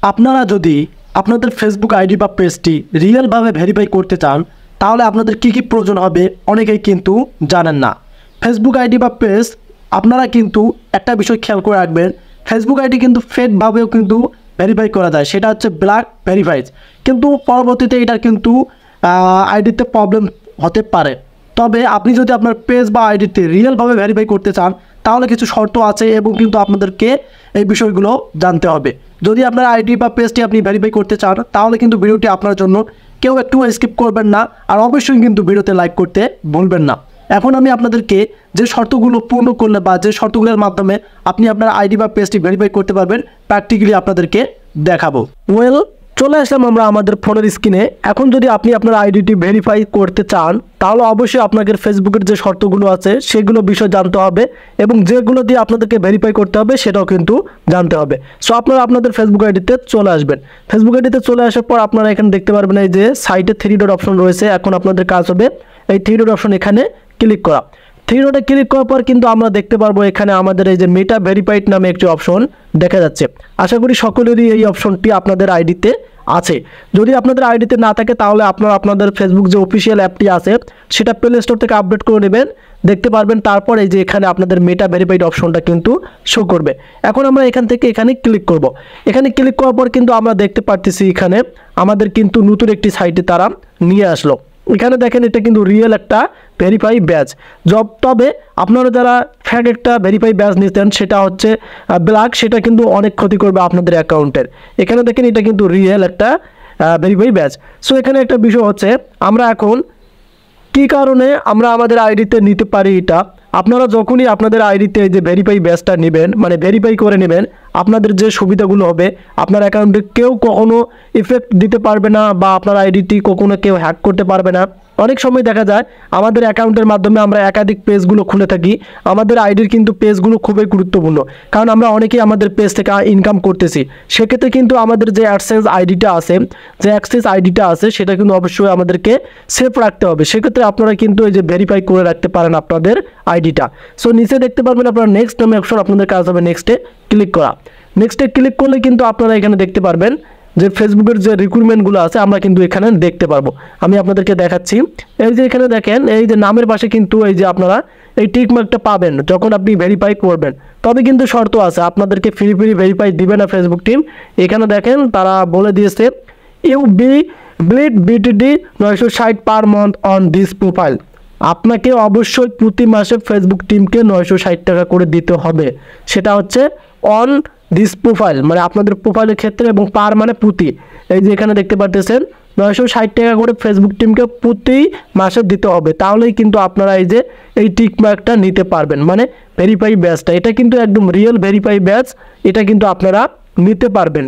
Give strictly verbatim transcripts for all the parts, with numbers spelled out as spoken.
আপনারা যদি আপনাদের ফেসবুক আইডি বা পেজটি রিয়েলভাবে ভেরিফাই করতে চান তাহলে আপনাদের কী কী প্রয়োজন হবে অনেকেই কিন্তু জানেন না। ফেসবুক আইডি বা পেজ আপনারা কিন্তু একটা বিষয় খেয়াল করে রাখবেন, ফেসবুক আইডি কিন্তু ফেকভাবেও কিন্তু ভেরিফাই করা যায়, সেটা হচ্ছে ব্ল্যাক ভেরিফাইজ। কিন্তু পরবর্তীতে এটার কিন্তু আইডিতে প্রবলেম হতে পারে। তবে আপনি যদি আপনার পেজ বা আইডিতে রিয়েলভাবে ভেরিফাই করতে চান তাহলে কিছু শর্ত আছে এবং কিন্তু আপনাদেরকে এই বিষয়গুলো জানতে হবে। যদি আপনার আইডি বা পেজটি আপনি ভেরিফাই করতে চান তাহলে কিন্তু ভিডিওটি আপনার জন্য, কেউ একটু স্কিপ করবেন না, আর অবশ্যই কিন্তু ভিডিওতে লাইক করতে ভুলবেন না। এখন আমি আপনাদেরকে যে শর্তগুলো পূর্ণ করলে বা যে শর্তগুলোর মাধ্যমে আপনি আপনার আইডি বা পেজটি ভেরিফাই করতে পারবেন প্র্যাকটিক্যালি আপনাদেরকে দেখাবো। ওয়েল, চলে আসলাম আমরা আমাদের ফোনের স্ক্রিনে। এখন যদি আপনি আপনার আইডিটি ভেরিফাই করতে চান তাহলে অবশ্যই আপনাদের ফেসবুকের যে শর্তগুলো আছে সেগুলো বিষয় জানতে হবে এবং যেগুলো দিয়ে আপনাদেরকে ভেরিফাই করতে হবে সেটাও কিন্তু জানতে হবে। সো আপনারা আপনাদের ফেসবুক আইডিতে চলে আসবেন। ফেসবুক আইডিতে চলে আসার পর আপনারা এখানে দেখতে পারবেন এই যে সাইটে থ্রি ডট অপশন রয়েছে। এখন আপনাদের কাজ হবে এই থ্রি ডট অপশন এখানে ক্লিক করা। থ্রি ডটে ক্লিক করার পর কিন্তু আমরা দেখতে পারবো এখানে আমাদের এই যে মেটা ভেরিফাইড নামে একটি অপশন দেখা যাচ্ছে। আশা করি সকলেরই এই অপশনটি আপনাদের আইডিতে আছে। যদি আপনাদের আইডিতে না থাকে তাহলে আপনারা আপনাদের ফেসবুক যে অফিসিয়াল অ্যাপটি আছে সেটা প্লে স্টোর থেকে আপডেট করে নেবেন, দেখতে পারবেন। তারপর এই যে এখানে আপনাদের মেটা ভেরিফাইড অপশনটা কিন্তু শো করবে। এখন আমরা এখান থেকে এখানে ক্লিক করব। এখানে ক্লিক করার পর কিন্তু আমরা দেখতে পারতেছি এখানে আমাদের কিন্তু নতুন একটি সাইটে তারা নিয়ে আসলো। এখানে দেখেন এটা কিন্তু রিয়েল একটা ভেরিফাই ব্যাচ জব। তবে আপনারা যারা ফ্যাক একটা ভেরিফাই ব্যাচ নিতেন সেটা হচ্ছে ব্ল্যাক, সেটা কিন্তু অনেক ক্ষতি করবে আপনাদের অ্যাকাউন্টের। এখানে দেখেন এটা কিন্তু রিয়েল একটা ভেরিফাই ব্যাচ। সো এখানে একটা বিষয় হচ্ছে আমরা এখন কী কারণে আমরা আমাদের আইডিতে নিতে পারি এটা। আপনারা যখনই আপনাদের আইডিতে যে ভেরিফাই ব্যাচটা নেবেন, মানে ভেরিফাই করে নেবেন, আপনাদের যে সুবিধাগুলো হবে আপনার অ্যাকাউন্টে কেউ কখনো ইফেক্ট দিতে পারবে না বা আপনার আইডিটি কখনো কেউ হ্যাক করতে পারবে না। অনেক সময় দেখা যায় আমাদের অ্যাকাউন্টের মাধ্যমে আমরা একাধিক পেজগুলো খুলে থাকি। আমাদের আইডির কিন্তু পেজগুলো খুবই গুরুত্বপূর্ণ, কারণ আমরা অনেকেই আমাদের পেজ থেকে ইনকাম করতেছি। সেক্ষেত্রে কিন্তু আমাদের যে অ্যাডসেন্স আইডিটা আছে, যে অ্যাক্সেস আইডিটা আছে সেটা কিন্তু অবশ্যই আমাদেরকে সেফ রাখতে হবে। সেক্ষেত্রে আপনারা কিন্তু এই যে ভেরিফাই করে রাখতে পারেন আপনাদের আইডিটা। সো নিচে দেখতে পারবেন আপনারা নেক্সট নামে অপশন, আপনাদের কাজ হবে নেক্সটে ক্লিক করা। নেক্সটে ক্লিক করলে কিন্তু আপনারা এখানে দেখতে পারবেন যে ফেসবুকের যে রিক্রুটমেন্টগুলো আছে আমরা কিন্তু এখানে দেখতে পারবো। আমি আপনাদেরকে দেখাচ্ছি। এই যে এখানে দেখেন এই যে নামের পাশে কিন্তু এই যে আপনারা এই টিক মার্কটা পাবেন যখন আপনি ভেরিফাই করবেন। তবে কিন্তু শর্ত আছে, আপনাদেরকে ফ্রি ফ্রি ভেরিফাই দিবে না ফেসবুক টিম। এখানে দেখেন তারা বলে দিয়েছে ইউ বি ব্লিড বিটিডি নয়শো ষাট per month on this profile. আপনাকে অবশ্যই প্রতি মাসে ফেসবুক টিমকে নয়শো ষাট টাকা করে দিতে হবে। সেটা হচ্ছে অন দিস প্রোফাইল মানে আপনাদের প্রোফাইলের ক্ষেত্রে, এবং পার মানে প্রতি। এই যে এখানে দেখতে পাচ্ছেন নয়শো ষাট টাকা করে ফেসবুক টিমকে প্রতি মাসে দিতে হবে। তাহলেই কিন্তু আপনারা এই যে এই টিক মার্কটা নিতে পারবেন, মানে ভেরিফাই ব্যাচটা। এটা কিন্তু একদম রিয়েল ভেরিফাই ব্যাচ, এটা কিন্তু আপনারা নিতে পারবেন।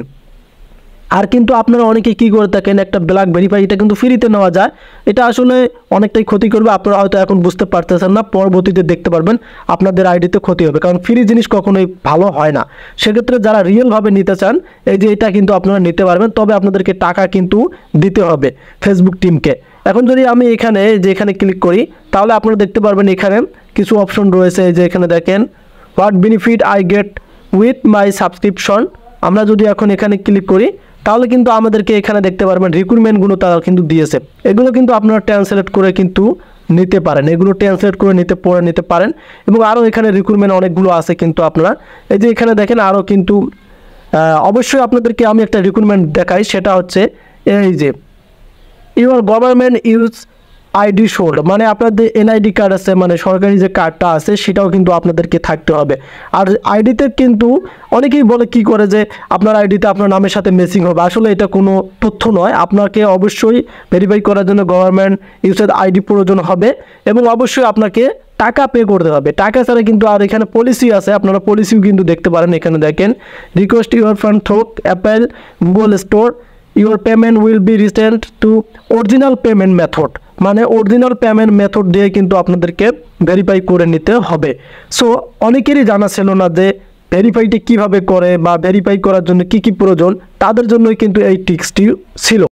আর কিন্তু আপনারা অনেকে কী করে থাকেন একটা ব্ল্যাক ভেরিফাই, এটা কিন্তু ফ্রিতে নেওয়া যায়। এটা আসলে অনেকটাই ক্ষতি করবে। আপনারা হয়তো এখন বুঝতে পারতেছেন না, পরবর্তীতে দেখতে পারবেন আপনাদের আইডিতে ক্ষতি হবে, কারণ ফ্রি জিনিস কখনোই ভালো হয় না। সেক্ষেত্রে যারা রিয়েলভাবে নিতে চান এই যে এটা কিন্তু আপনারা নিতে পারবেন, তবে আপনাদেরকে টাকা কিন্তু দিতে হবে ফেসবুক টিমকে। এখন যদি আমি এখানে যে এখানে ক্লিক করি তাহলে আপনারা দেখতে পারবেন এখানে কিছু অপশন রয়েছে। এই যে এখানে দেখেন what benefit I get with my subscription. আমরা যদি এখন এখানে ক্লিক করি তাহলে কিন্তু আমাদেরকে এখানে দেখতে পারবেন রিক্রুটমেন্টগুলো তারা কিন্তু দিয়েছে। এগুলো কিন্তু আপনারা ট্রান্সলেট করে কিন্তু নিতে পারেন, এগুলো ট্রান্সলেট করে নিতে পড়ে নিতে পারেন। এবং আরও এখানে রিক্রুটমেন্ট অনেকগুলো আছে কিন্তু আপনারা এই যে এখানে দেখেন আরও কিন্তু অবশ্যই আপনাদেরকে আমি একটা রিক্রুটমেন্ট দেখাই। সেটা হচ্ছে এই যে your government use ID should, মানে আপনাদের এনআইডি কার্ড আছে, মানে সরকারি যে কার্ডটা আছে সেটাও কিন্তু আপনাদেরকে থাকতে হবে। আর আইডিতে কিন্তু অনেকেই বলে কি করে যে আপনার আইডিতে আপনার নামের সাথে ম্যাচিং হবে, আসলে এটা কোনো তথ্য নয়। আপনাকে অবশ্যই ভেরিফাই করার জন্য গভর্নমেন্ট ইউজের আইডি প্রয়োজন হবে এবং অবশ্যই আপনাকে টাকা পে করতে হবে। টাকা ছাড়া কিন্তু, আর এখানে পলিসি আছে, আপনারা পলিসিও কিন্তু দেখতে পারেন। এখানে দেখেন request your fund through Apple Google store, your payment will be resent to original payment method, মানে অরিজিনাল পেমেন্ট মেথড দিয়ে কিন্তু আপনাদেরকে ভেরিফাই করে নিতে হবে। সো অনেকেরই জানা ছিল না যে ভেরিফাইটি কিভাবে করে বা ভেরিফাই করার জন্য কি কি প্রয়োজন, তাদের জন্যই কিন্তু এই টিপসটি ছিল।